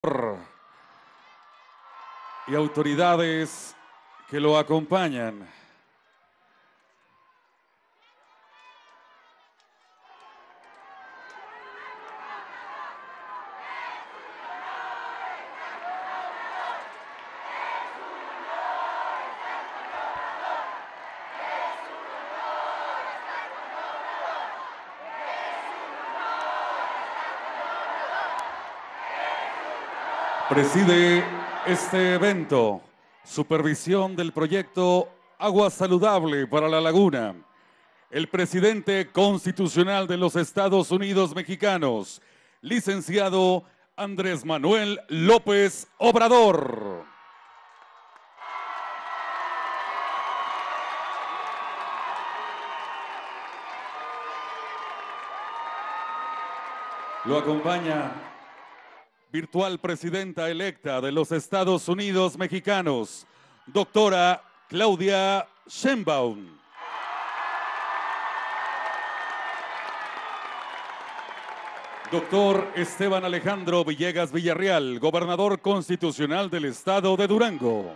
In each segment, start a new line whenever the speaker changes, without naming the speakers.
y autoridades que lo acompañan. Preside este evento, supervisión del proyecto Agua Saludable para la Laguna, el presidente constitucional de los Estados Unidos mexicanos, licenciado Andrés Manuel López Obrador. Lo acompaña virtual presidenta electa de los Estados Unidos mexicanos, doctora Claudia Sheinbaum. Doctor Esteban Alejandro Villegas Villarreal, gobernador constitucional del estado de Durango.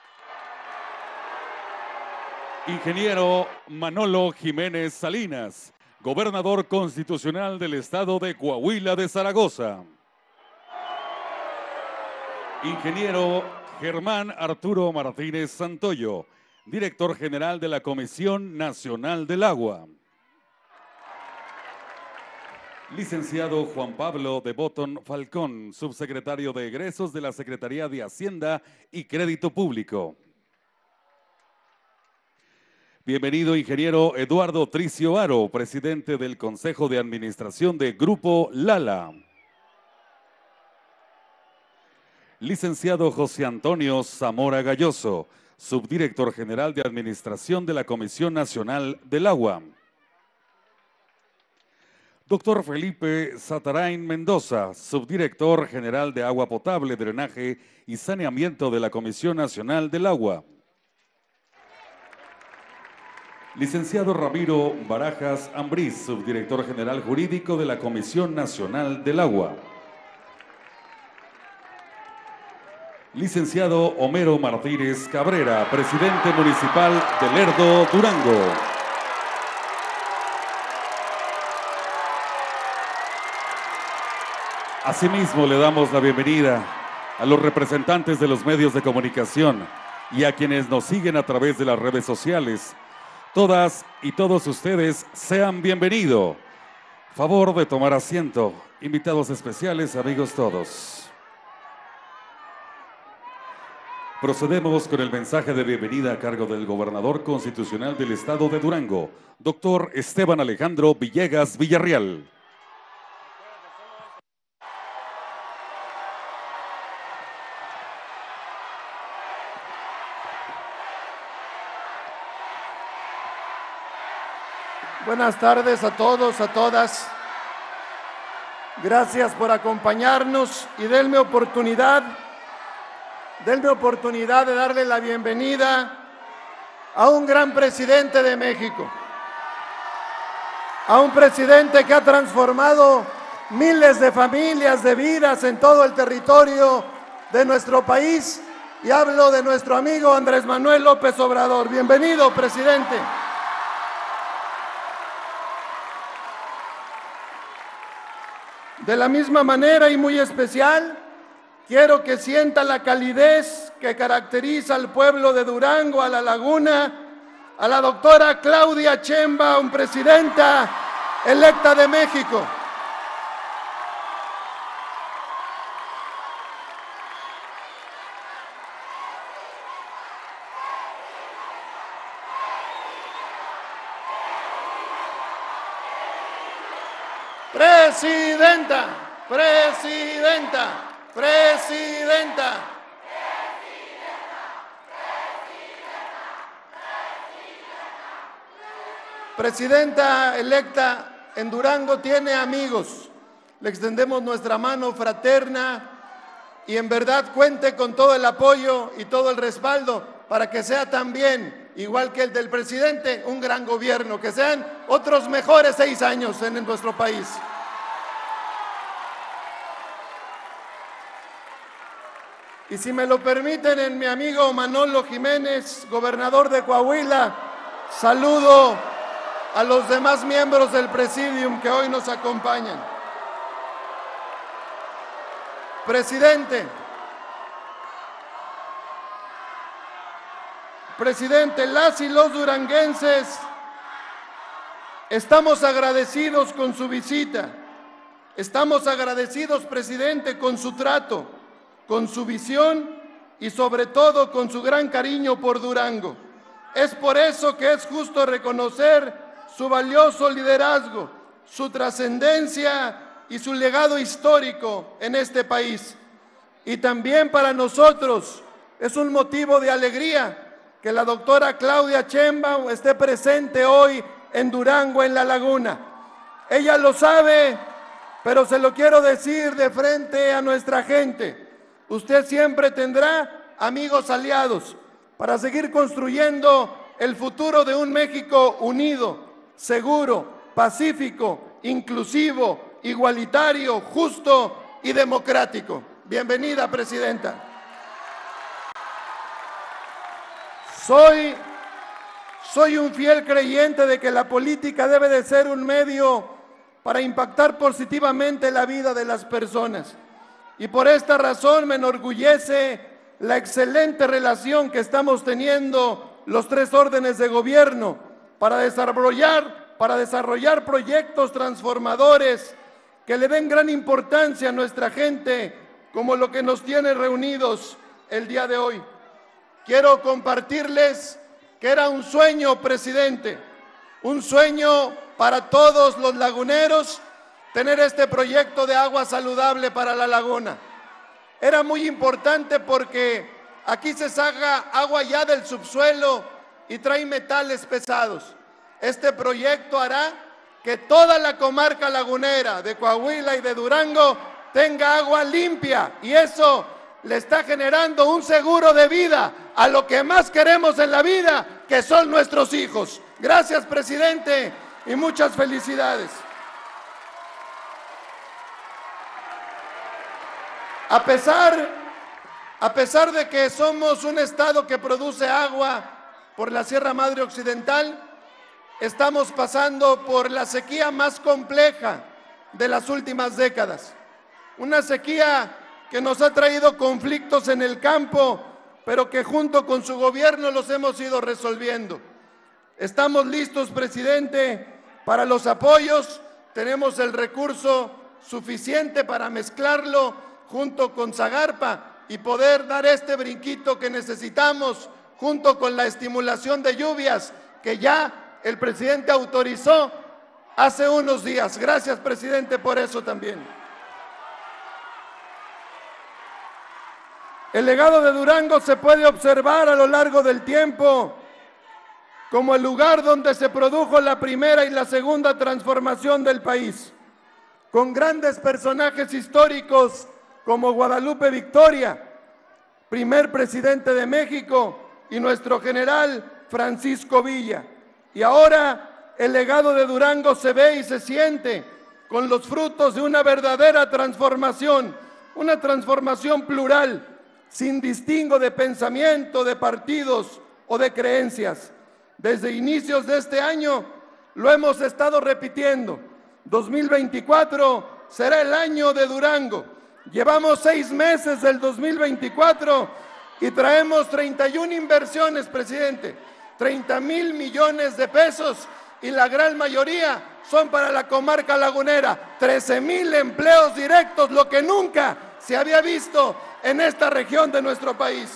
Ingeniero Manolo Jiménez Salinas, gobernador constitucional del estado de Coahuila de Zaragoza. Ingeniero Germán Arturo Martínez Santoyo, director general de la Comisión Nacional del Agua. Licenciado Juan Pablo de Botton Falcón, subsecretario de Egresos de la Secretaría de Hacienda y Crédito Público. Bienvenido, ingeniero Eduardo Tricio Aro, presidente del Consejo de Administración de Grupo Lala. Licenciado José Antonio Zamora Galloso, subdirector general de Administración de la Comisión Nacional del Agua. Doctor Felipe Satarain Mendoza, subdirector general de Agua Potable, Drenaje y Saneamiento de la Comisión Nacional del Agua. Licenciado Ramiro Barajas Ambriz, subdirector general jurídico de la Comisión Nacional del Agua. Licenciado Homero Martínez Cabrera, presidente municipal de Lerdo, Durango. Asimismo, le damos la bienvenida a los representantes de los medios de comunicación y a quienes nos siguen a través de las redes sociales. Todas y todos ustedes sean bienvenidos. Favor de tomar asiento. Invitados especiales, amigos todos. Procedemos con el mensaje de bienvenida a cargo del gobernador constitucional del estado de Durango, doctor Esteban Alejandro Villegas Villarreal.
Buenas tardes a todos, a todas. Gracias por acompañarnos y denme oportunidad de darle la bienvenida a un gran presidente de México, a un presidente que ha transformado miles de familias, de vidas en todo el territorio de nuestro país, y hablo de nuestro amigo Andrés Manuel López Obrador. Bienvenido, presidente. De la misma manera y muy especial, quiero que sienta la calidez que caracteriza al pueblo de Durango, a la Laguna, a la doctora Claudia Sheinbaum, presidenta electa de México. Presidenta, presidenta, presidenta. Presidenta electa en Durango tiene amigos. Le extendemos nuestra mano fraterna y en verdad cuente con todo el apoyo y todo el respaldo para que sea también, igual que el del presidente, un gran gobierno, que sean otros mejores 6 años en nuestro país. Y si me lo permiten, en mi amigo Manolo Jiménez, gobernador de Coahuila, saludo a los demás miembros del Presidium que hoy nos acompañan. Presidente, las y los duranguenses estamos agradecidos con su visita. Estamos agradecidos, presidente, con su trato, con su visión y sobre todo con su gran cariño por Durango. Es por eso que es justo reconocer su valioso liderazgo, su trascendencia y su legado histórico en este país. Y también para nosotros es un motivo de alegría que la doctora Claudia Sheinbaum esté presente hoy en Durango, en La Laguna. Ella lo sabe, pero se lo quiero decir de frente a nuestra gente. Usted siempre tendrá amigos aliados para seguir construyendo el futuro de un México unido, seguro, pacífico, inclusivo, igualitario, justo y democrático. Bienvenida, presidenta. Soy un fiel creyente de que la política debe de ser un medio para impactar positivamente la vida de las personas. Y por esta razón me enorgullece la excelente relación que estamos teniendo los tres órdenes de gobierno para desarrollar proyectos transformadores que le den gran importancia a nuestra gente, como lo que nos tiene reunidos el día de hoy. Quiero compartirles que era un sueño, presidente, un sueño para todos los laguneros tener este proyecto de agua saludable para la laguna. Era muy importante porque aquí se saca agua ya del subsuelo y trae metales pesados. Este proyecto hará que toda la comarca lagunera de Coahuila y de Durango tenga agua limpia, y eso le está generando un seguro de vida a lo que más queremos en la vida, que son nuestros hijos. Gracias, presidente, y muchas felicidades. A pesar de que somos un estado que produce agua por la Sierra Madre Occidental, estamos pasando por la sequía más compleja de las últimas décadas. Una sequía que nos ha traído conflictos en el campo, pero que junto con su gobierno los hemos ido resolviendo. Estamos listos, presidente, para los apoyos. Tenemos el recurso suficiente para mezclarlo junto con Zagarpa y poder dar este brinquito que necesitamos, junto con la estimulación de lluvias que ya el presidente autorizó hace unos días. Gracias, presidente, por eso también. El legado de Durango se puede observar a lo largo del tiempo como el lugar donde se produjo la primera y la segunda transformación del país, con grandes personajes históricos como Guadalupe Victoria, primer presidente de México, y nuestro general Francisco Villa. Y ahora el legado de Durango se ve y se siente con los frutos de una verdadera transformación, una transformación plural, sin distingo de pensamiento, de partidos o de creencias. Desde inicios de este año lo hemos estado repitiendo. 2024 será el año de Durango. Llevamos 6 meses del 2024 y traemos 31 inversiones, presidente. 30,000 millones de pesos, y la gran mayoría son para la comarca lagunera. 13,000 empleos directos, lo que nunca se había visto en esta región de nuestro país.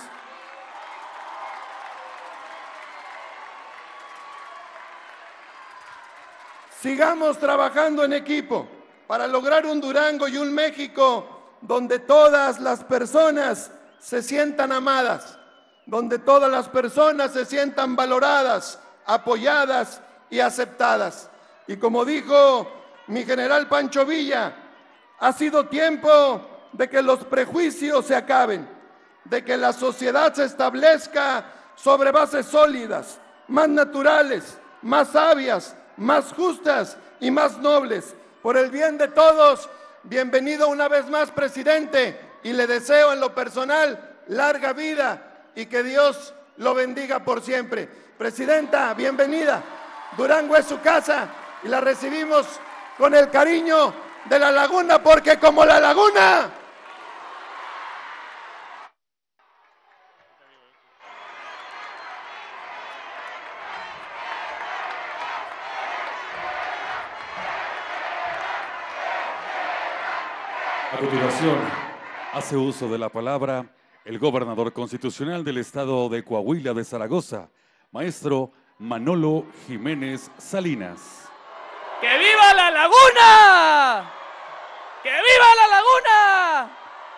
Sigamos trabajando en equipo para lograr un Durango y un México donde todas las personas se sientan amadas, donde todas las personas se sientan valoradas, apoyadas y aceptadas. Y como dijo mi general Pancho Villa, ha sido tiempo de que los prejuicios se acaben, de que la sociedad se establezca sobre bases sólidas, más naturales, más sabias, más justas y más nobles. Por el bien de todos, bienvenido una vez más, presidente, y le deseo en lo personal larga vida y que Dios lo bendiga por siempre. Presidenta, bienvenida. Durango es su casa y la recibimos con el cariño de La Laguna, porque como La Laguna...
A continuación, hace uso de la palabra el gobernador constitucional del estado de Coahuila de Zaragoza, maestro Manolo Jiménez Salinas.
¡Que viva La Laguna! ¡Que viva La Laguna!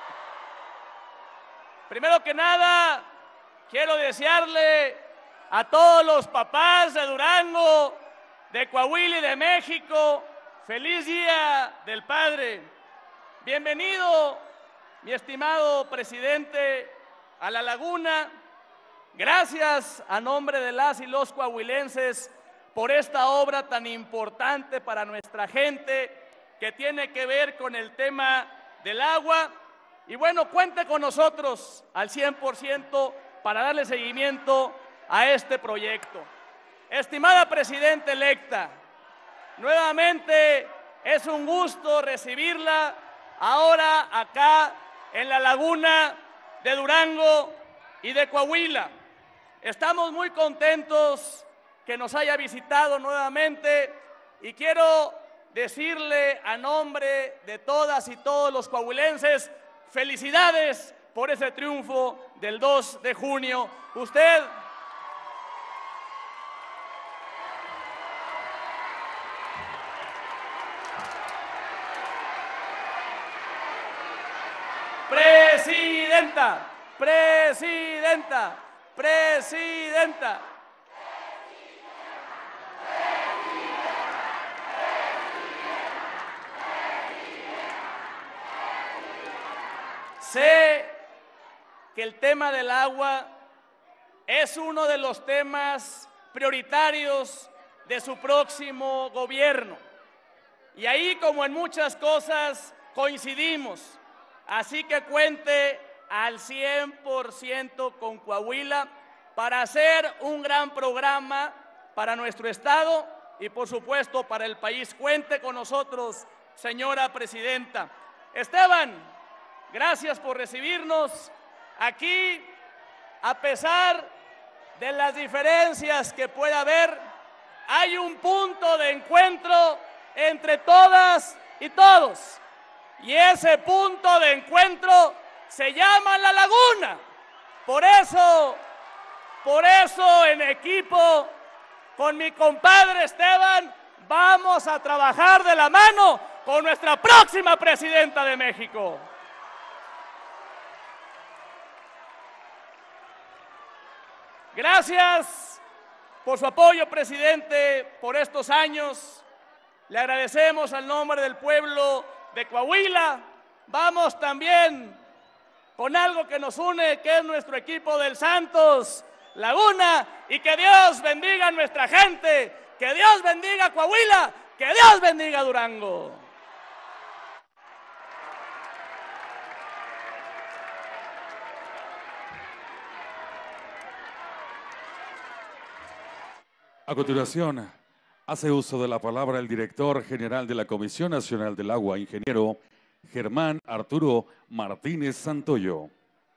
Primero que nada, quiero desearle a todos los papás de Durango, de Coahuila y de México, feliz Día del Padre. Bienvenido, mi estimado presidente, a La Laguna. Gracias a nombre de las y los coahuilenses por esta obra tan importante para nuestra gente que tiene que ver con el tema del agua. Y bueno, cuente con nosotros al 100% para darle seguimiento a este proyecto. Estimada presidenta electa, nuevamente es un gusto recibirla ahora acá en La Laguna de Durango y de Coahuila. Estamos muy contentos que nos haya visitado nuevamente y quiero decirle a nombre de todas y todos los coahuilenses, felicidades por ese triunfo del 2 de junio. Usted Presidenta, presidenta, presidenta. Sé que el tema del agua es uno de los temas prioritarios de su próximo gobierno. Y ahí, como en muchas cosas, coincidimos. Así que cuente al 100% con Coahuila para hacer un gran programa para nuestro estado y, por supuesto, para el país. Cuente con nosotros, señora presidenta. Esteban, gracias por recibirnos aquí. A pesar de las diferencias que pueda haber, hay un punto de encuentro entre todas y todos. Y ese punto de encuentro se llama La Laguna. Por eso en equipo con mi compadre Esteban vamos a trabajar de la mano con nuestra próxima presidenta de México. Gracias por su apoyo, presidente, por estos años. Le agradecemos al nombre del pueblo de Coahuila. Vamos también con algo que nos une, que es nuestro equipo del Santos Laguna, y que Dios bendiga a nuestra gente, que Dios bendiga a Coahuila, que Dios bendiga a Durango.
A continuación, hace uso de la palabra el director general de la Comisión Nacional del Agua, ingeniero Germán Arturo Martínez Santoyo.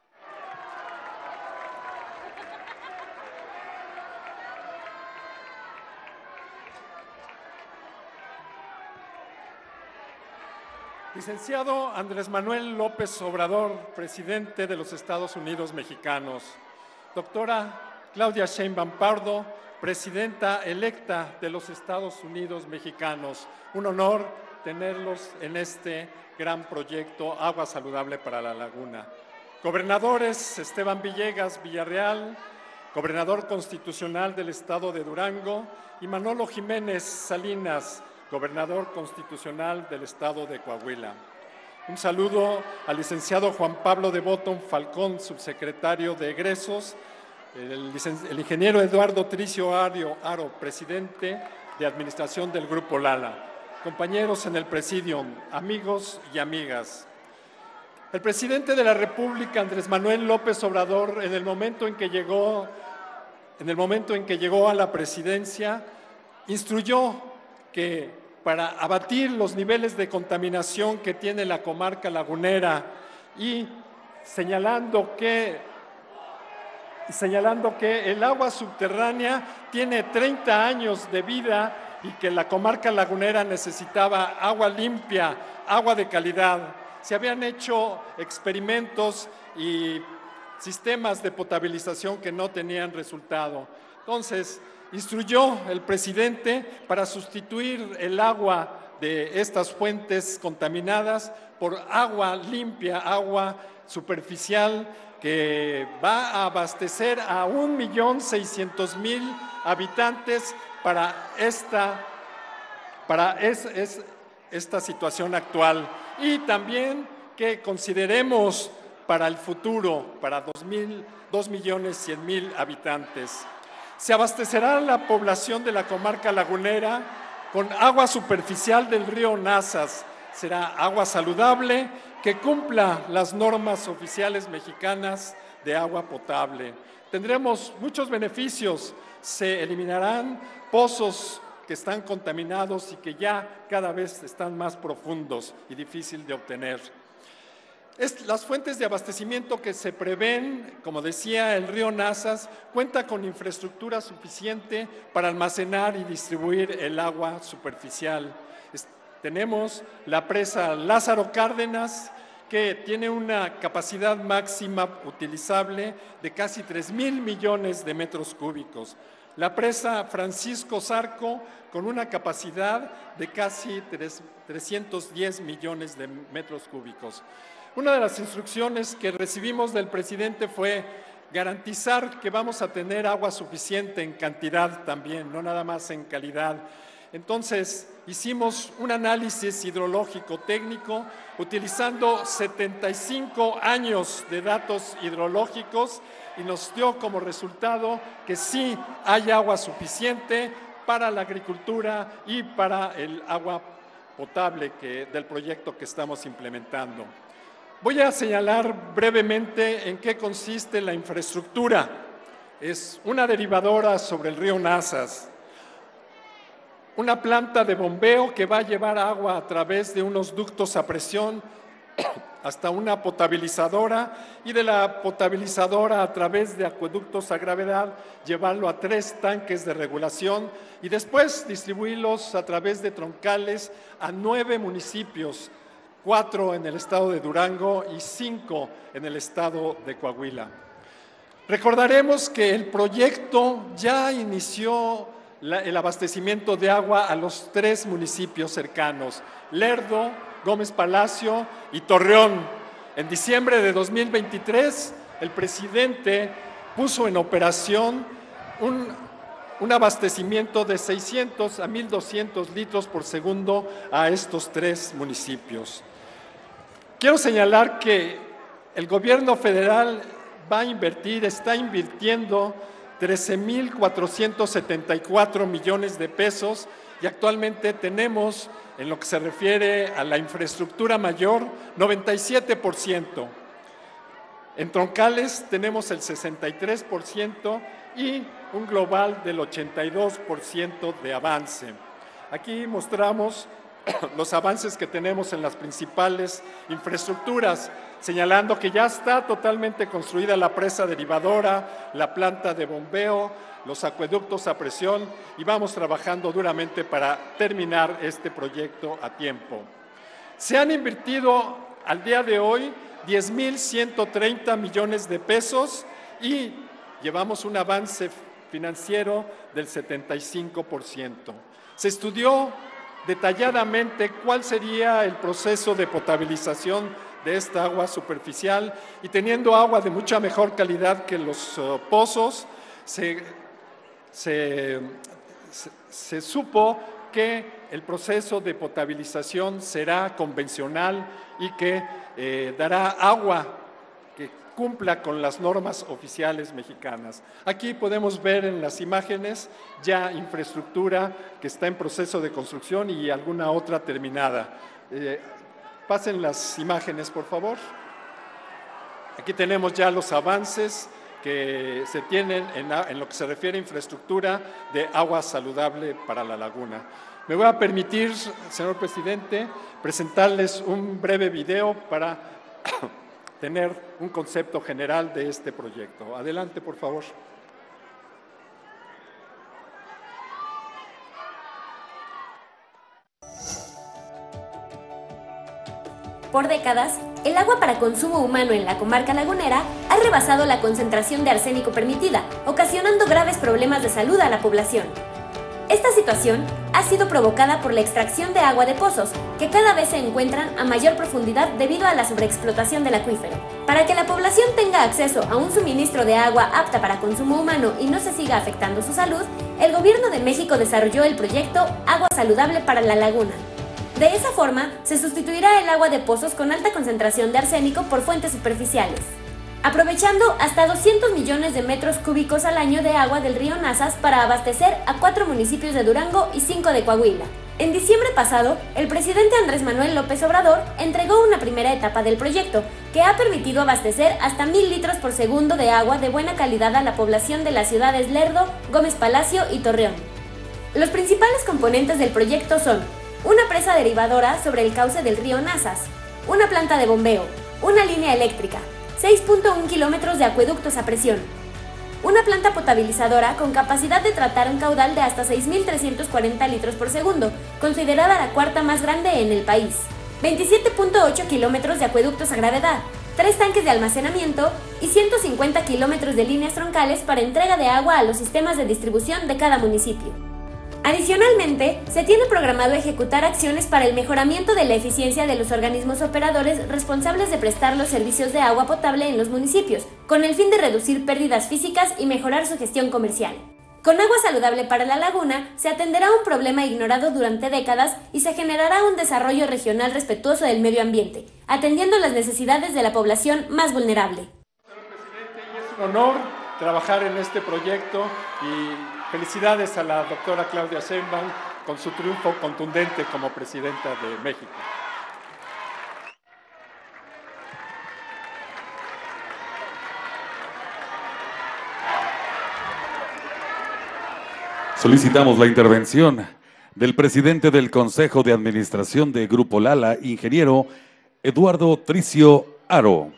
Licenciado Andrés Manuel López Obrador, presidente de los Estados Unidos mexicanos. Doctora Claudia Sheinbaum Pardo, presidenta electa de los Estados Unidos mexicanos. Un honor tenerlos en este gran proyecto Agua Saludable para la Laguna. Gobernadores Esteban Villegas Villarreal, gobernador constitucional del estado de Durango, y Manolo Jiménez Salinas, gobernador constitucional del estado de Coahuila. Un saludo al licenciado Juan Pablo de Botton Falcón, subsecretario de Egresos, el ingeniero Eduardo Tricio Aro, presidente de administración del Grupo Lala, compañeros en el presidium, amigos y amigas. El presidente de la República, Andrés Manuel López Obrador, en el momento en que llegó a la presidencia, instruyó que para abatir los niveles de contaminación que tiene la comarca lagunera y señalando que el agua subterránea tiene 30 años de vida y que la comarca lagunera necesitaba agua limpia, agua de calidad. Se habían hecho experimentos y sistemas de potabilización que no tenían resultado. Entonces, instruyó el presidente para sustituir el agua de estas fuentes contaminadas por agua limpia, agua superficial, que va a abastecer a 1.600.000 habitantes para esta situación actual. Y también que consideremos para el futuro, para 2.100.000 habitantes. Se abastecerá la población de la comarca lagunera con agua superficial del río Nazas. Será agua saludable que cumpla las normas oficiales mexicanas de agua potable. Tendremos muchos beneficios. Se eliminarán pozos que están contaminados y que ya cada vez están más profundos y difícil de obtener. Las fuentes de abastecimiento que se prevén, como decía, el río Nazas, cuenta con infraestructura suficiente para almacenar y distribuir el agua superficial. Tenemos la presa Lázaro Cárdenas, que tiene una capacidad máxima utilizable de casi 3.000 millones de metros cúbicos. La presa Francisco Zarco, con una capacidad de casi 310 millones de metros cúbicos. Una de las instrucciones que recibimos del presidente fue garantizar que vamos a tener agua suficiente en cantidad también, no nada más en calidad. Entonces, hicimos un análisis hidrológico técnico utilizando 75 años de datos hidrológicos y nos dio como resultado que sí hay agua suficiente para la agricultura y para el agua potable del proyecto que estamos implementando. Voy a señalar brevemente en qué consiste la infraestructura. Es una derivadora sobre el río Nazas, una planta de bombeo que va a llevar agua a través de unos ductos a presión hasta una potabilizadora y de la potabilizadora a través de acueductos a gravedad llevarlo a 3 tanques de regulación y después distribuirlos a través de troncales a 9 municipios, 4 en el estado de Durango y 5 en el estado de Coahuila. Recordaremos que el proyecto ya inició el abastecimiento de agua a los 3 municipios cercanos, Lerdo, Gómez Palacio y Torreón. En diciembre de 2023, el presidente puso en operación un abastecimiento de 600 a 1.200 litros por segundo a estos 3 municipios. Quiero señalar que el gobierno federal está invirtiendo 13.474 millones de pesos y actualmente tenemos, en lo que se refiere a la infraestructura mayor, 97%. En troncales tenemos el 63% y un global del 82% de avance. Aquí mostramos los avances que tenemos en las principales infraestructuras, señalando que ya está totalmente construida la presa derivadora, la planta de bombeo, los acueductos a presión y vamos trabajando duramente para terminar este proyecto a tiempo. Se han invertido al día de hoy 10.130 millones de pesos y llevamos un avance financiero del 75%. Se estudió detalladamente cuál sería el proceso de potabilización de esta agua superficial y teniendo agua de mucha mejor calidad que los pozos, se supo que el proceso de potabilización será convencional y que dará agua que cumpla con las normas oficiales mexicanas. Aquí podemos ver en las imágenes ya infraestructura que está en proceso de construcción y alguna otra terminada. Pasen las imágenes, por favor. Aquí tenemos ya los avances que se tienen en lo que se refiere a infraestructura de agua saludable para la laguna. Me voy a permitir, señor presidente, presentarles un breve video para tener un concepto general de este proyecto. Adelante, por favor.
Por décadas, el agua para consumo humano en la comarca lagunera ha rebasado la concentración de arsénico permitida, ocasionando graves problemas de salud a la población. Esta situación ha sido provocada por la extracción de agua de pozos, que cada vez se encuentran a mayor profundidad debido a la sobreexplotación del acuífero. Para que la población tenga acceso a un suministro de agua apta para consumo humano y no se siga afectando su salud, el Gobierno de México desarrolló el proyecto Agua Saludable para la Laguna. De esa forma, se sustituirá el agua de pozos con alta concentración de arsénico por fuentes superficiales, aprovechando hasta 200 millones de metros cúbicos al año de agua del río Nazas para abastecer a 4 municipios de Durango y 5 de Coahuila. En diciembre pasado, el presidente Andrés Manuel López Obrador entregó una primera etapa del proyecto, que ha permitido abastecer hasta 1000 litros por segundo de agua de buena calidad a la población de las ciudades Lerdo, Gómez Palacio y Torreón. Los principales componentes del proyecto son una presa derivadora sobre el cauce del río Nazas, una planta de bombeo, una línea eléctrica, 6.1 kilómetros de acueductos a presión, una planta potabilizadora con capacidad de tratar un caudal de hasta 6.340 litros por segundo, considerada la cuarta más grande en el país, 27.8 kilómetros de acueductos a gravedad, 3 tanques de almacenamiento y 150 kilómetros de líneas troncales para entrega de agua a los sistemas de distribución de cada municipio. Adicionalmente, se tiene programado ejecutar acciones para el mejoramiento de la eficiencia de los organismos operadores responsables de prestar los servicios de agua potable en los municipios, con el fin de reducir pérdidas físicas y mejorar su gestión comercial. Con Agua Saludable para la Laguna, se atenderá un problema ignorado durante décadas y se generará un desarrollo regional respetuoso del medio ambiente, atendiendo las necesidades de la población más vulnerable.
Señor presidente, es un honor trabajar en este proyecto y felicidades a la doctora Claudia Sheinbaum con su triunfo contundente como presidenta de México.
Solicitamos la intervención del presidente del Consejo de Administración de Grupo Lala, ingeniero Eduardo Tricio Aro.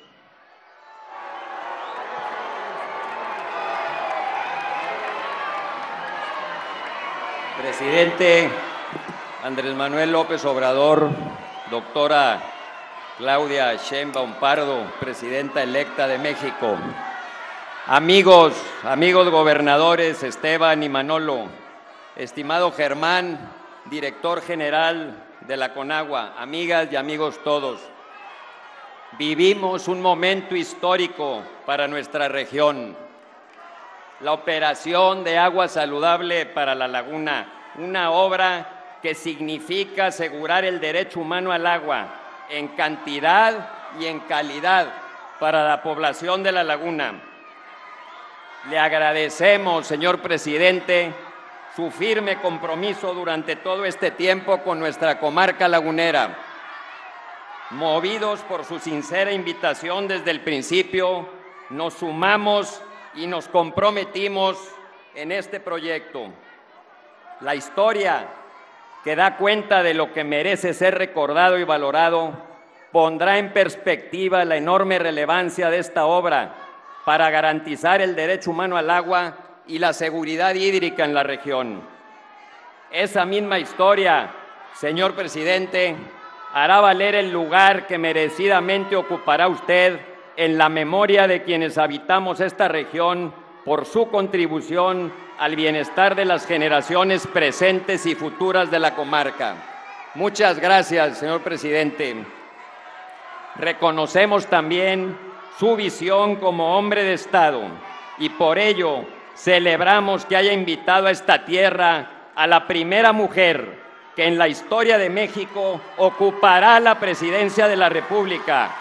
Presidente Andrés Manuel López Obrador, doctora Claudia Sheinbaum Pardo, presidenta electa de México, amigos gobernadores Esteban y Manolo, estimado Germán, director general de la Conagua, amigas y amigos todos, vivimos un momento histórico para nuestra región. La operación de Agua Saludable para la Laguna, una obra que significa asegurar el derecho humano al agua en cantidad y en calidad para la población de la Laguna. Le agradecemos, señor presidente, su firme compromiso durante todo este tiempo con nuestra comarca lagunera. Movidos por su sincera invitación desde el principio, nos sumamos y nos comprometimos en este proyecto. La historia, que da cuenta de lo que merece ser recordado y valorado, pondrá en perspectiva la enorme relevancia de esta obra para garantizar el derecho humano al agua y la seguridad hídrica en la región. Esa misma historia, señor presidente, hará valer el lugar que merecidamente ocupará usted en la memoria de quienes habitamos esta región por su contribución al bienestar de las generaciones presentes y futuras de la comarca. Muchas gracias, señor presidente. Reconocemos también su visión como hombre de Estado y por ello celebramos que haya invitado a esta tierra a la primera mujer que en la historia de México ocupará la presidencia de la República.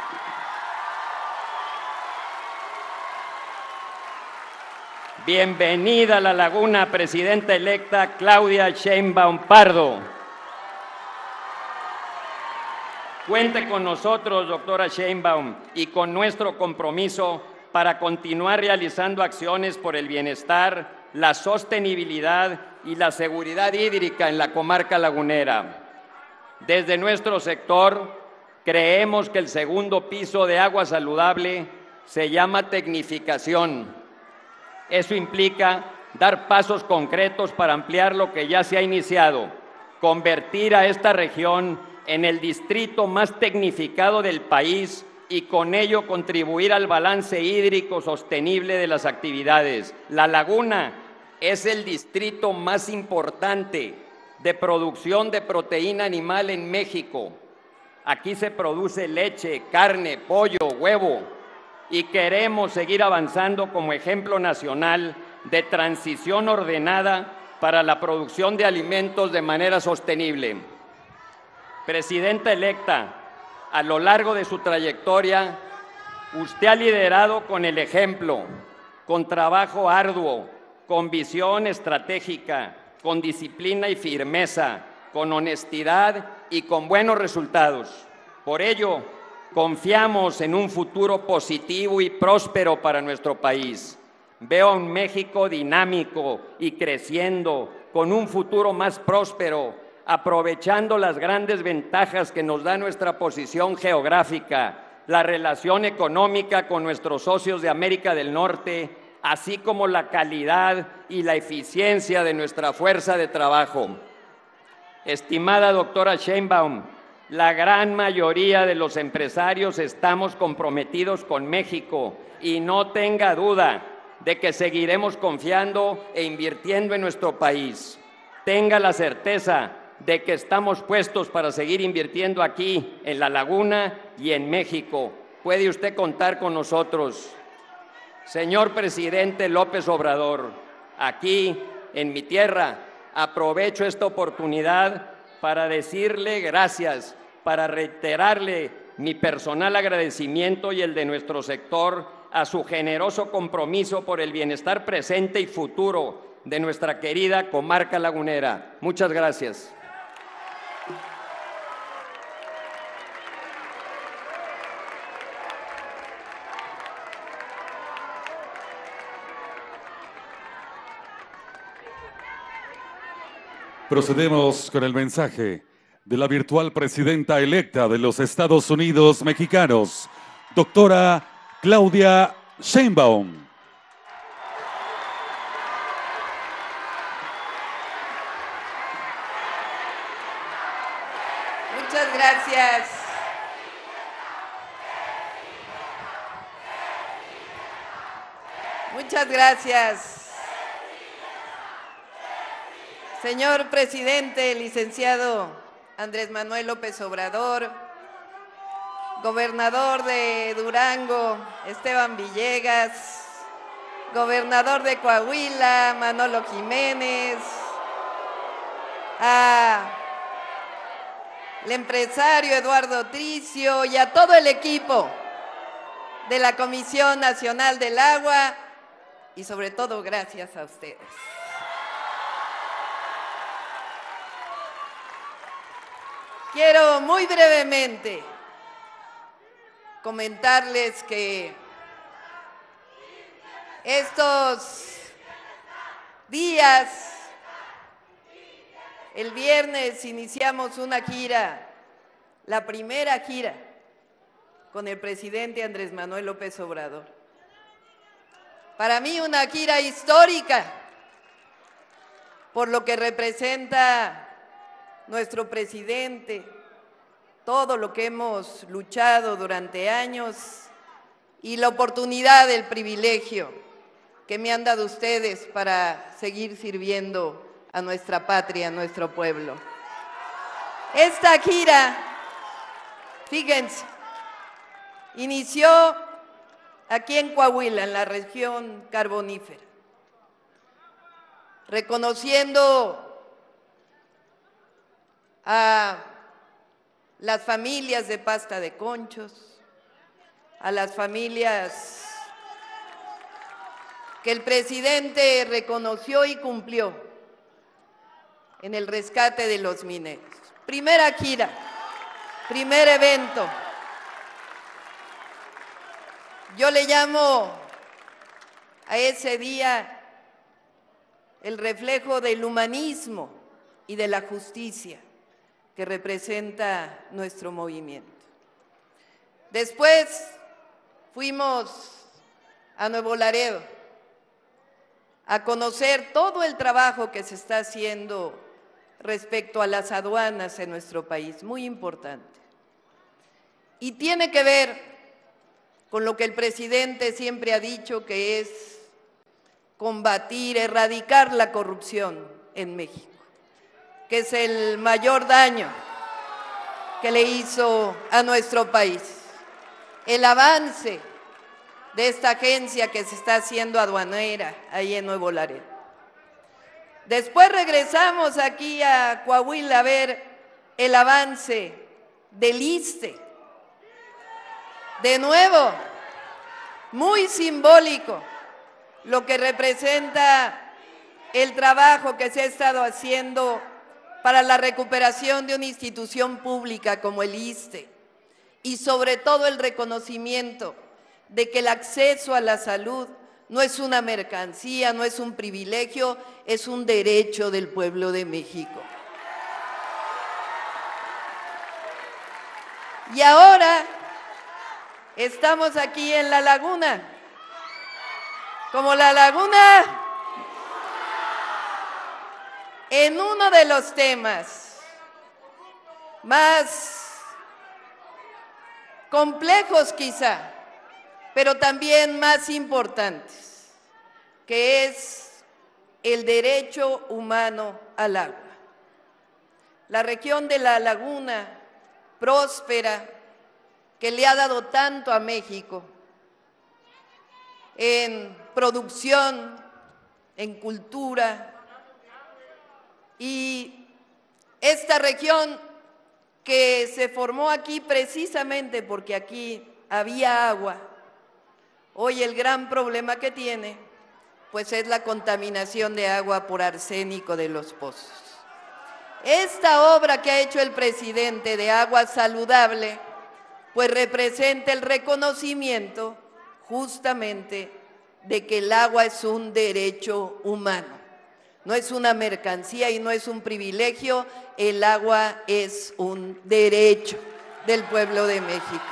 Bienvenida a la Laguna, presidenta electa Claudia Sheinbaum Pardo. Cuente con nosotros, doctora Sheinbaum, y con nuestro compromiso para continuar realizando acciones por el bienestar, la sostenibilidad y la seguridad hídrica en la comarca lagunera. Desde nuestro sector, creemos que el segundo piso de Agua Saludable se llama tecnificación. Eso implica dar pasos concretos para ampliar lo que ya se ha iniciado, convertir a esta región en el distrito más tecnificado del país y con ello contribuir al balance hídrico sostenible de las actividades. La Laguna es el distrito más importante de producción de proteína animal en México. Aquí se produce leche, carne, pollo, huevo, y queremos seguir avanzando como ejemplo nacional de transición ordenada para la producción de alimentos de manera sostenible. Presidenta electa, a lo largo de su trayectoria, usted ha liderado con el ejemplo, con trabajo arduo, con visión estratégica, con disciplina y firmeza, con honestidad y con buenos resultados. Por ello, confiamos en un futuro positivo y próspero para nuestro país. Veo a un México dinámico y creciendo, con un futuro más próspero, aprovechando las grandes ventajas que nos da nuestra posición geográfica, la relación económica con nuestros socios de América del Norte, así como la calidad y la eficiencia de nuestra fuerza de trabajo. Estimada doctora Sheinbaum, la gran mayoría de los empresarios estamos comprometidos con México y no tenga duda de que seguiremos confiando e invirtiendo en nuestro país. Tenga la certeza de que estamos puestos para seguir invirtiendo aquí, en La Laguna y en México. Puede usted contar con nosotros. Señor presidente López Obrador, aquí, en mi tierra, aprovecho esta oportunidad para decirle gracias, para reiterarle mi personal agradecimiento y el de nuestro sector a su generoso compromiso por el bienestar presente y futuro de nuestra querida comarca lagunera. Muchas gracias.
Procedemos con el mensaje de la virtual presidenta electa de los Estados Unidos mexicanos, doctora Claudia Sheinbaum.
Muchas gracias. Muchas gracias. Señor presidente, licenciado Andrés Manuel López Obrador, gobernador de Durango, Esteban Villegas, gobernador de Coahuila, Manolo Jiménez, al empresario Eduardo Tricio y a todo el equipo de la Comisión Nacional del Agua y sobre todo gracias a ustedes. Quiero muy brevemente comentarles que estos días, el viernes iniciamos una gira, la primera gira con el presidente Andrés Manuel López Obrador. Para mí una gira histórica por lo que representa nuestro presidente, todo lo que hemos luchado durante años y la oportunidad, el privilegio que me han dado ustedes para seguir sirviendo a nuestra patria, a nuestro pueblo. Esta gira, fíjense, inició aquí en Coahuila, en la región carbonífera, reconociendo a las familias de Pasta de Conchos, a las familias que el presidente reconoció y cumplió en el rescate de los mineros. Primera gira. primer evento. Yo le llamo a ese día el reflejo del humanismo y de la justicia que representa nuestro movimiento. Después fuimos a Nuevo Laredo a conocer todo el trabajo que se está haciendo respecto a las aduanas en nuestro país, muy importante. Y tiene que ver con lo que el presidente siempre ha dicho, que es combatir, erradicar la corrupción en México, que es el mayor daño que le hizo a nuestro país. El avance de esta agencia que se está haciendo aduanera ahí en Nuevo Laredo. Después regresamos aquí a Coahuila a ver el avance del ISSSTE. De nuevo, muy simbólico lo que representa el trabajo que se ha estado haciendo para la recuperación de una institución pública como el ISSSTE y sobre todo el reconocimiento de que el acceso a la salud no es una mercancía, no es un privilegio, es un derecho del pueblo de México. Y ahora estamos aquí en La Laguna, como La Laguna, en uno de los temas más complejos quizá, pero también más importantes, que es el derecho humano al agua. La región de La Laguna, próspera, que le ha dado tanto a México en producción, en cultura, y esta región que se formó aquí precisamente porque aquí había agua, hoy el gran problema que tiene, pues es la contaminación de agua por arsénico de los pozos. Esta obra que ha hecho el presidente de Agua Saludable, pues representa el reconocimiento justamente de que el agua es un derecho humano. No es una mercancía y no es un privilegio, el agua es un derecho del pueblo de México.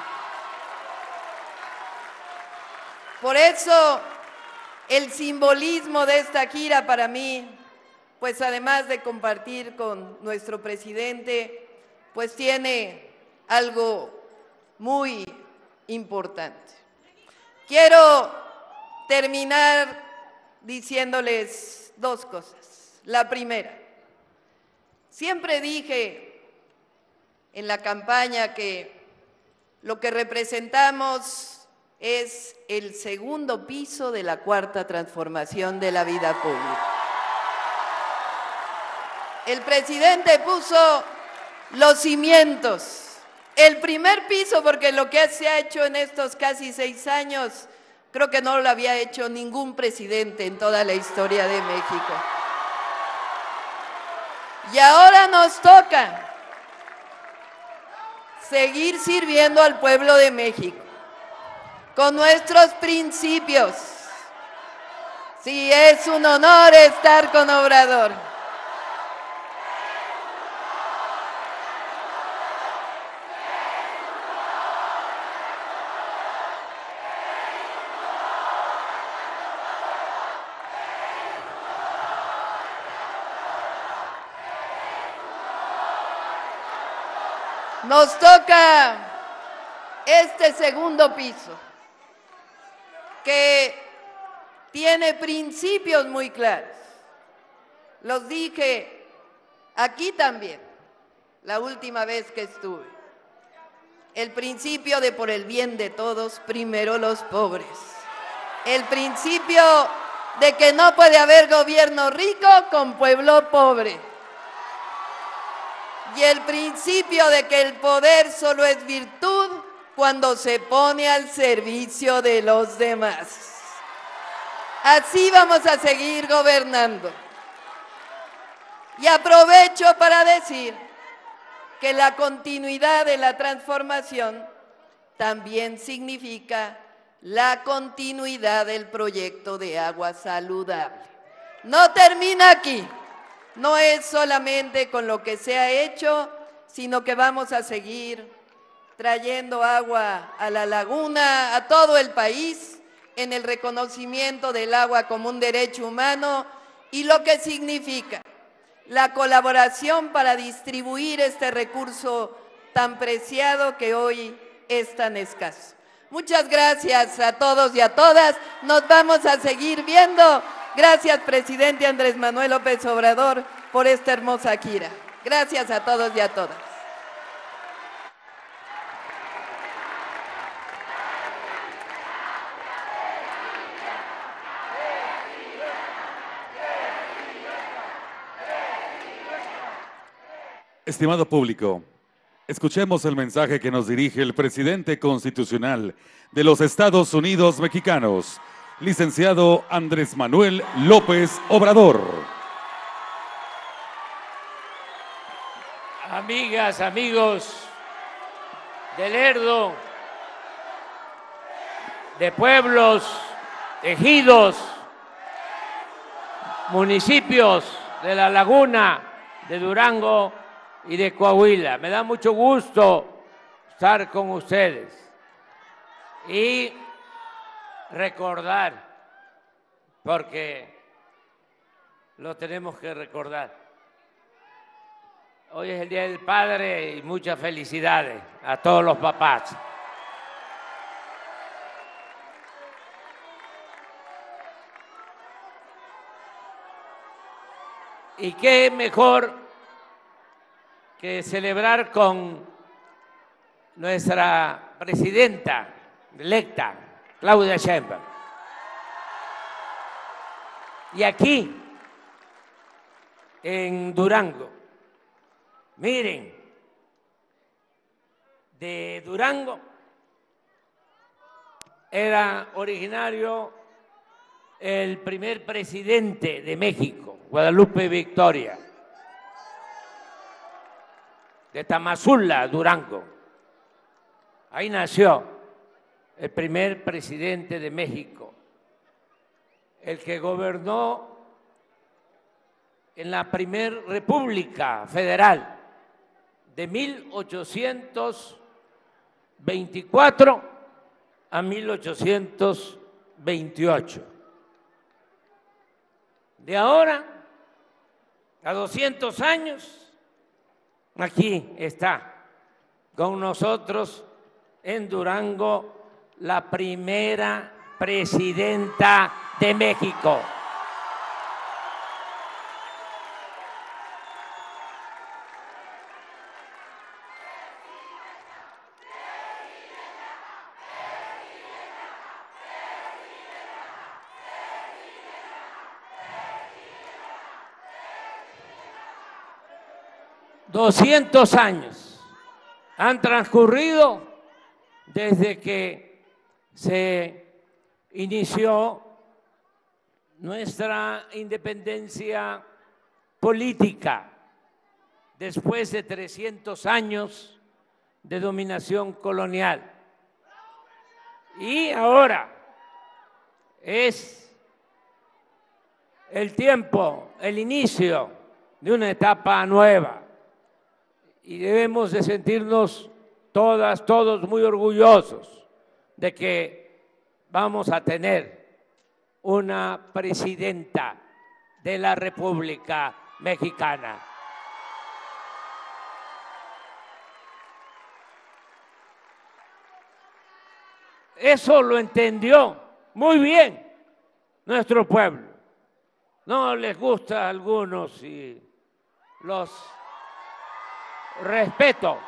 Por eso, el simbolismo de esta gira para mí, pues además de compartir con nuestro presidente, pues tiene algo muy importante. Quiero terminar diciéndoles dos cosas. La primera, siempre dije en la campaña que lo que representamos es el segundo piso de la cuarta transformación de la vida pública. El presidente puso los cimientos, el primer piso, porque lo que se ha hecho en estos casi 6 años, creo que no lo había hecho ningún presidente en toda la historia de México. Y ahora nos toca seguir sirviendo al pueblo de México con nuestros principios. Sí, es un honor estar con Obrador. Nos toca este segundo piso, que tiene principios muy claros. Los dije aquí también, la última vez que estuve. El principio de por el bien de todos, primero los pobres. El principio de que no puede haber gobierno rico con pueblo pobre. Y el principio de que el poder solo es virtud cuando se pone al servicio de los demás. Así vamos a seguir gobernando. Y aprovecho para decir que la continuidad de la transformación también significa la continuidad del proyecto de agua saludable. No termina aquí, no es solamente con lo que se ha hecho, sino que vamos a seguir trayendo agua a la laguna, a todo el país, en el reconocimiento del agua como un derecho humano y lo que significa la colaboración para distribuir este recurso tan preciado que hoy es tan escaso. Muchas gracias a todos y a todas. Nos vamos a seguir viendo. Gracias, presidente Andrés Manuel López Obrador, por esta hermosa gira. Gracias a todos y a todas.
Estimado público, escuchemos el mensaje que nos dirige el presidente constitucional de los Estados Unidos mexicanos, licenciado Andrés Manuel López Obrador.
Amigas, amigos de Lerdo, de pueblos, ejidos, municipios de La Laguna, de Durango y de Coahuila. Me da mucho gusto estar con ustedes y recordar, porque lo tenemos que recordar. Hoy es el Día del Padre y muchas felicidades a todos los papás. Y qué mejor que celebrar con nuestra presidenta electa, Claudia Sheinbaum. Y aquí, en Durango, miren, de Durango era originario el primer presidente de México, Guadalupe Victoria, de Tamazula, Durango. Ahí nació el primer presidente de México, el que gobernó en la Primera República Federal de 1824 a 1828. De ahora a 200 años, aquí está con nosotros en Durango la primera presidenta de México. $200 años han transcurrido desde que se inició nuestra independencia política, después de 300 años de dominación colonial. Y ahora es el tiempo, el inicio de una etapa nueva. Y debemos de sentirnos todas, todos muy orgullosos de que vamos a tener una presidenta de la República Mexicana. Eso lo entendió muy bien nuestro pueblo. No les gusta a algunos y los respeto.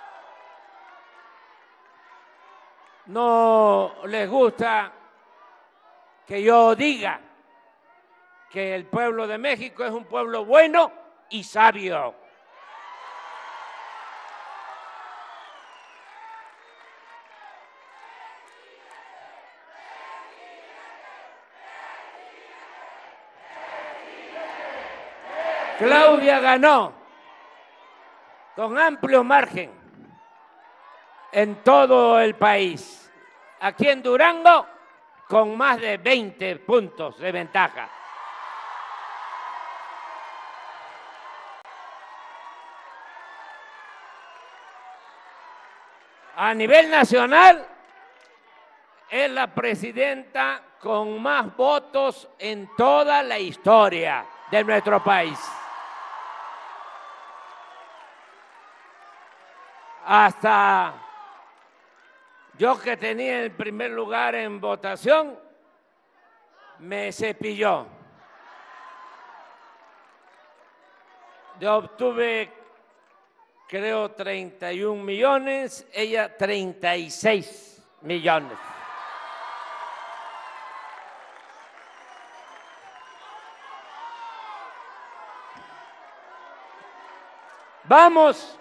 No les gusta que yo diga que el pueblo de México es un pueblo bueno y sabio. Claudia ganó con amplio margen en todo el país. Aquí en Durango, con más de 20 puntos de ventaja. A nivel nacional, es la presidenta con más votos en toda la historia de nuestro país. Hasta yo, que tenía el primer lugar en votación, me cepilló. Yo obtuve, creo, 31 millones, ella 36 millones. Vamos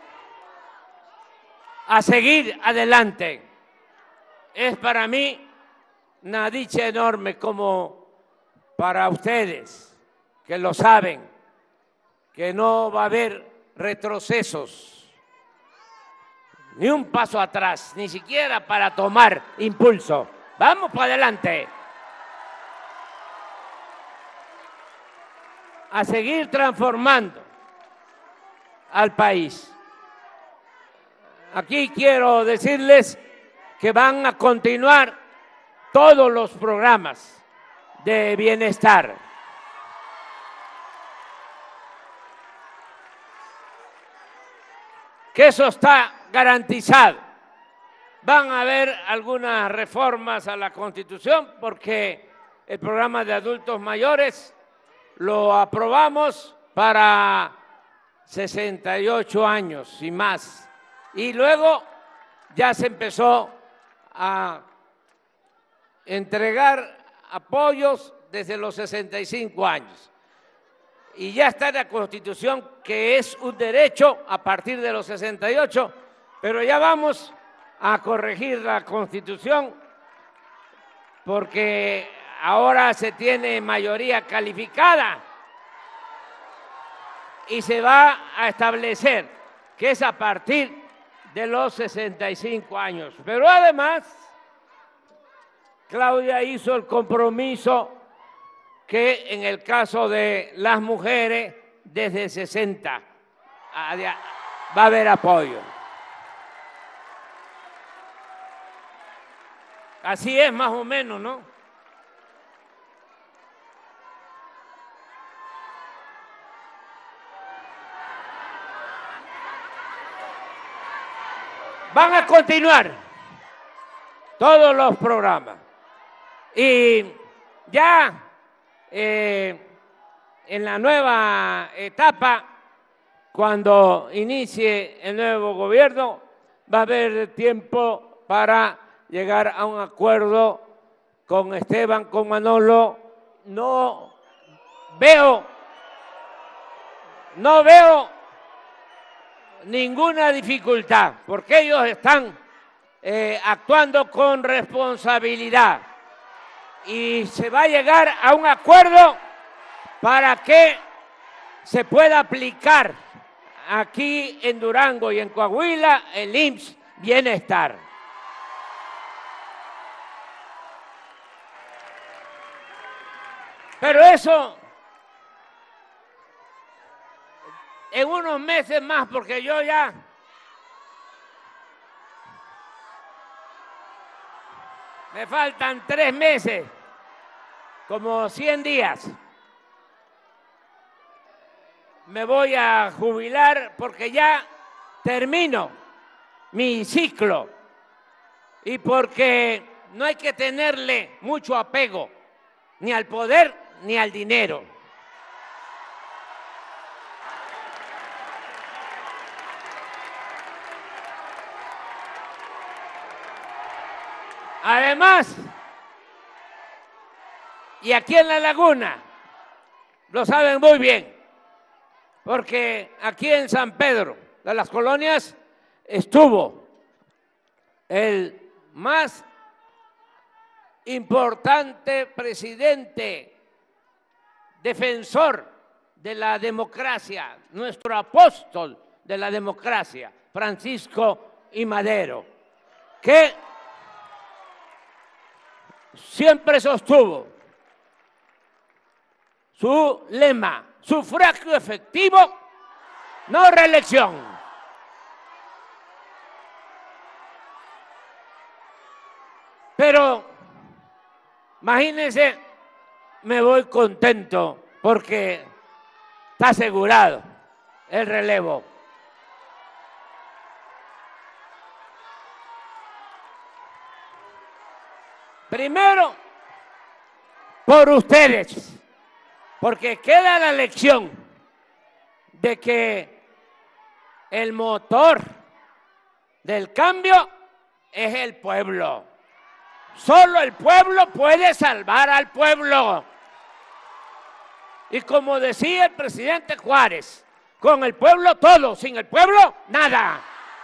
a seguir adelante. Es para mí una dicha enorme, como para ustedes, que lo saben, que no va a haber retrocesos, ni un paso atrás, ni siquiera para tomar impulso. Vamos para adelante. A seguir transformando al país. Aquí quiero decirles que van a continuar todos los programas de bienestar. Que eso está garantizado. Van a haber algunas reformas a la Constitución, porque el programa de adultos mayores lo aprobamos para 68 años y más. Y luego ya se empezó a entregar apoyos desde los 65 años. Y ya está en la Constitución que es un derecho a partir de los 68, pero ya vamos a corregir la Constitución, porque ahora se tiene mayoría calificada y se va a establecer que es a partir de los 65 años. Pero además, Claudia hizo el compromiso que en el caso de las mujeres, desde 60 va a haber apoyo. Así es más o menos, ¿no? Van a continuar todos los programas. Y ya en la nueva etapa, cuando inicie el nuevo gobierno, va a haber tiempo para llegar a un acuerdo con Esteban, con Manolo. No veo ninguna dificultad, porque ellos están actuando con responsabilidad. Y se va a llegar a un acuerdo para que se pueda aplicar aquí en Durango y en Coahuila el IMSS Bienestar. Pero eso en unos meses más, porque yo ya me faltan 3 meses, como 100 días. Me voy a jubilar porque ya termino mi ciclo y porque no hay que tenerle mucho apego ni al poder ni al dinero. Además, y aquí en La Laguna, lo saben muy bien, porque aquí en San Pedro de las Colonias estuvo el más importante presidente, defensor de la democracia, nuestro apóstol de la democracia, Francisco I. Madero, que siempre sostuvo su lema: sufragio efectivo, no reelección. Pero imagínense, me voy contento porque está asegurado el relevo. Primero, por ustedes, porque queda la lección de que el motor del cambio es el pueblo. Solo el pueblo puede salvar al pueblo. Y como decía el presidente Juárez, con el pueblo todo, sin el pueblo nada.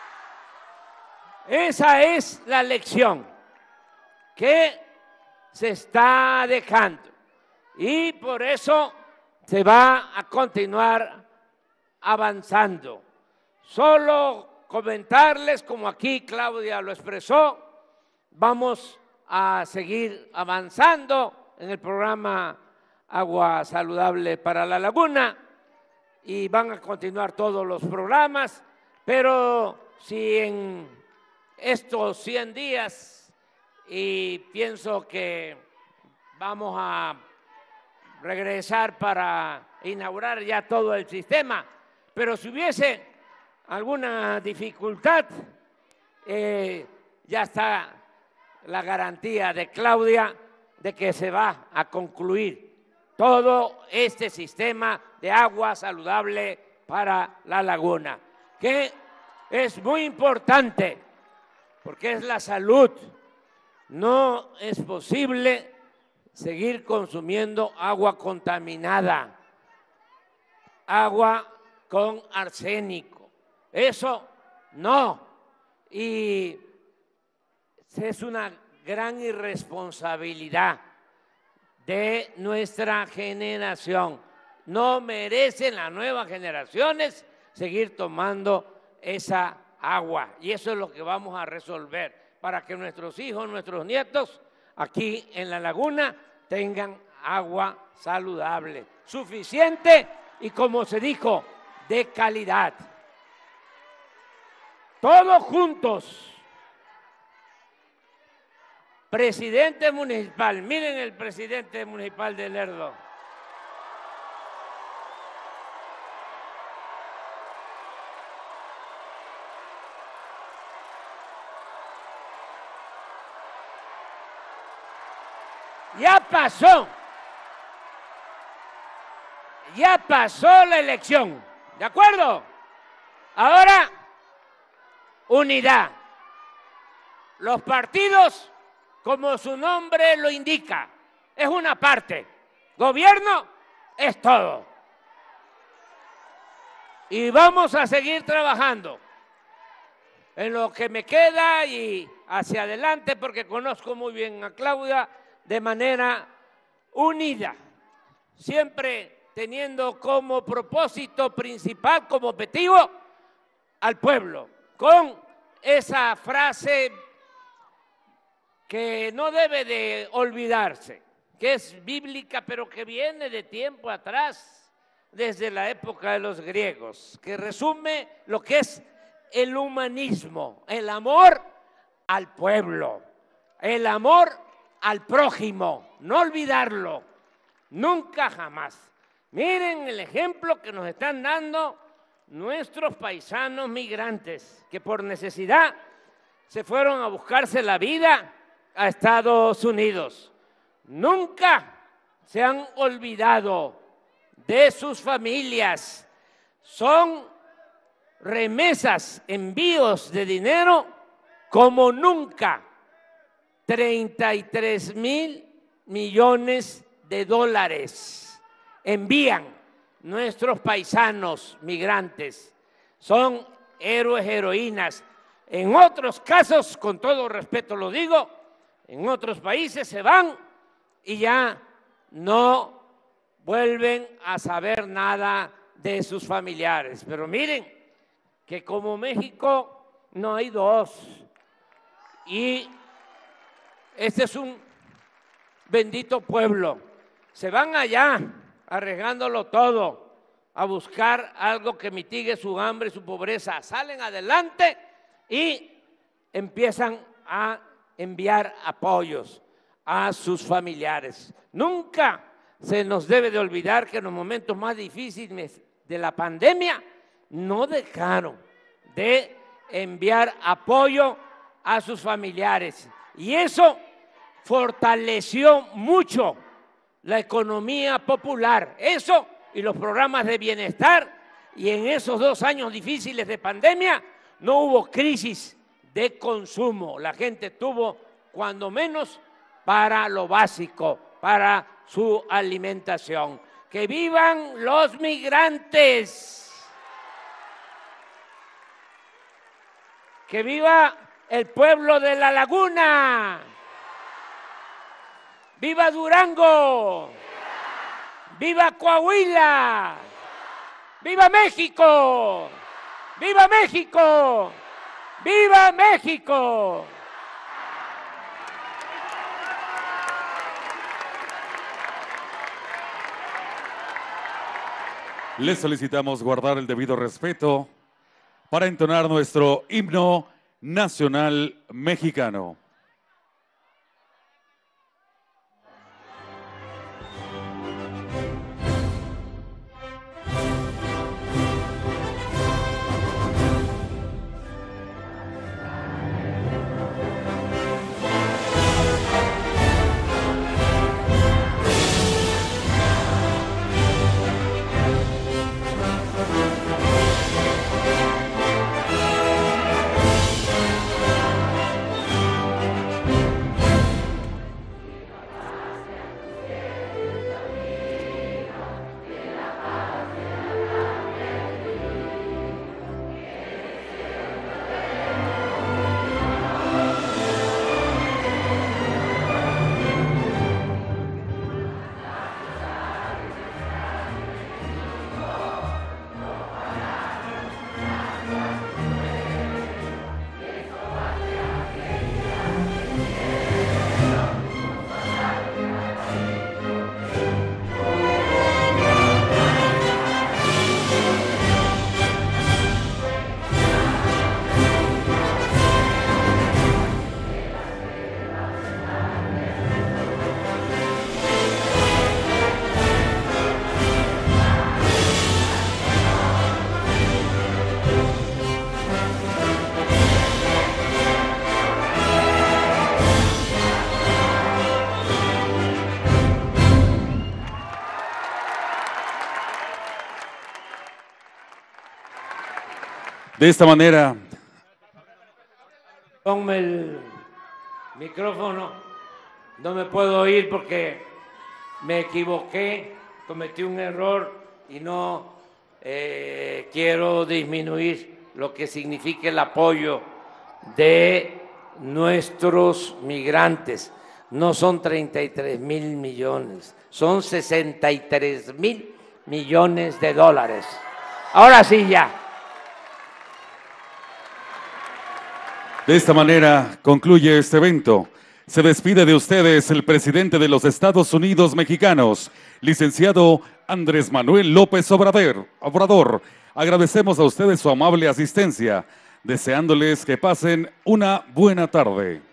Esa es la lección que se está dejando. Y por eso se va a continuar avanzando. Solo comentarles, como aquí Claudia lo expresó, vamos a seguir avanzando en el programa Agua Saludable para la Laguna y van a continuar todos los programas, pero si en estos 100 días, y pienso que vamos a regresar para inaugurar ya todo el sistema, pero si hubiese alguna dificultad, ya está la garantía de Claudia de que se va a concluir todo este sistema de agua saludable para la laguna, que es muy importante porque es la salud. No es posible seguir consumiendo agua contaminada, agua con arsénico. Eso no. Y es una gran irresponsabilidad de nuestra generación. No merecen las nuevas generaciones seguir tomando esa agua. Y eso es lo que vamos a resolver para que nuestros hijos, nuestros nietos, aquí en la laguna, tengan agua saludable, suficiente y, como se dijo, de calidad. Todos juntos. Presidente municipal, miren el presidente municipal de Lerdo. Ya pasó la elección, ¿de acuerdo? Ahora, unidad. Los partidos, como su nombre lo indica, es una parte. Gobierno es todo. Y vamos a seguir trabajando en lo que me queda y hacia adelante, porque conozco muy bien a Claudia, de manera unida, siempre teniendo como propósito principal, como objetivo, al pueblo, con esa frase que no debe de olvidarse, que es bíblica, pero que viene de tiempo atrás, desde la época de los griegos, que resume lo que es el humanismo, el amor al pueblo, el amor al prójimo, no olvidarlo, nunca jamás. Miren el ejemplo que nos están dando nuestros paisanos migrantes, que por necesidad se fueron a buscarse la vida a Estados Unidos. Nunca se han olvidado de sus familias. Son remesas, envíos de dinero como nunca. 33,000 millones de dólares envían nuestros paisanos migrantes. Son héroes, heroínas. En otros casos, con todo respeto lo digo, en otros países se van y ya no vuelven a saber nada de sus familiares. Pero miren, que como México no hay dos. Y este es un bendito pueblo. Se van allá arriesgándolo todo a buscar algo que mitigue su hambre y su pobreza. Salen adelante y empiezan a enviar apoyos a sus familiares. Nunca se nos debe de olvidar que en los momentos más difíciles de la pandemia no dejaron de enviar apoyo a sus familiares. Y eso fortaleció mucho la economía popular. Eso y los programas de bienestar. Y en esos 2 años difíciles de pandemia no hubo crisis de consumo. La gente tuvo, cuando menos, para lo básico, para su alimentación. ¡Que vivan los migrantes! ¡Que viva el pueblo de La Laguna! ¡Viva Durango! ¡Viva Coahuila! ¡Viva México! ¡Viva México! ¡Viva México!
Les solicitamos guardar el debido respeto para entonar nuestro himno nacional mexicano. De esta manera,
ponme el micrófono, no me puedo oír porque me equivoqué, cometí un error y no quiero disminuir lo que significa el apoyo de nuestros migrantes. No son 33,000 millones, son 63,000 millones de dólares. Ahora sí ya.
De esta manera concluye este evento. Se despide de ustedes el presidente de los Estados Unidos mexicanos, licenciado Andrés Manuel López Obrador. Agradecemos a ustedes su amable asistencia, deseándoles que pasen una buena tarde.